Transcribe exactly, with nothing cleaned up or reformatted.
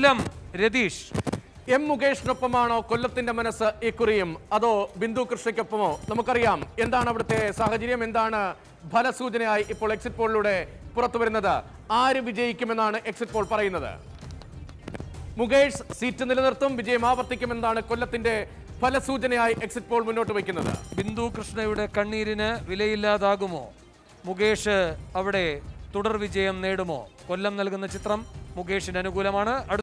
കൊല്ലം Ratheesh. M മുകേഷിനൊപ്പമാണോ കൊല്ലത്തിന്റെ മനസ്സ് ഇക്കുറിയും, അതോ ബിന്ദു കൃഷ്ണയ്ക്കൊപ്പമോ? നമുക്കറിയാം എന്താണ് അവിടുത്തെ സാഹചര്യം, എന്താണ് ഫലസൂചനയായി ഇപ്പോൾ എക്സിറ്റ് പോളിലൂടെ പുറത്തു വരുന്നത്. ആര് വിജയിക്കുമെന്നാണ് എക്സിറ്റ് പോൾ പറയുന്നത്? മുകേഷ് സീറ്റ് നിലനിർത്തും, വിജയം ആവർത്തിക്കുമെന്നാണ് കൊല്ലത്തിന്റെ ഫലസൂചനയായി എക്സിറ്റ് പോൾ മുന്നോട്ട് വയ്ക്കുന്നത്. ബിന്ദു കൃഷ്ണയുടെ കണ്ണീരിന് വിലയില്ലാതാകുമോ? മുകേഷ് അവിടെ തുടർ വിജയം നേടുമോ? കൊല്ലം നൽകുന്ന ചിത്രം മുകേഷിന് അനുകൂലമാണ്.